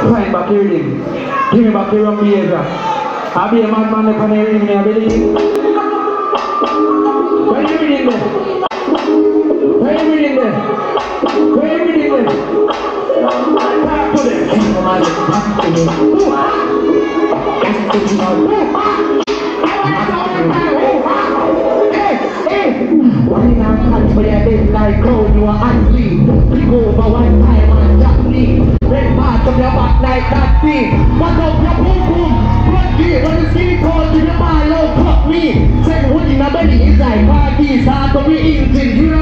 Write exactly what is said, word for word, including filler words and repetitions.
Fine back here, give me back here on behavior. I'll be a madman if I never even have it. Where are you reading there? Where are you reading there? Where are you reading there? Talk to them. Hey, hey! Why not touch for your big like clothes you are unclean? Pick over one time and drop me. Red mark of your back like that thing. What up your boom boom? Blood deep when the skinny cold to the bar low cut me. Send wood in a belly is like parties. Hard to be eating.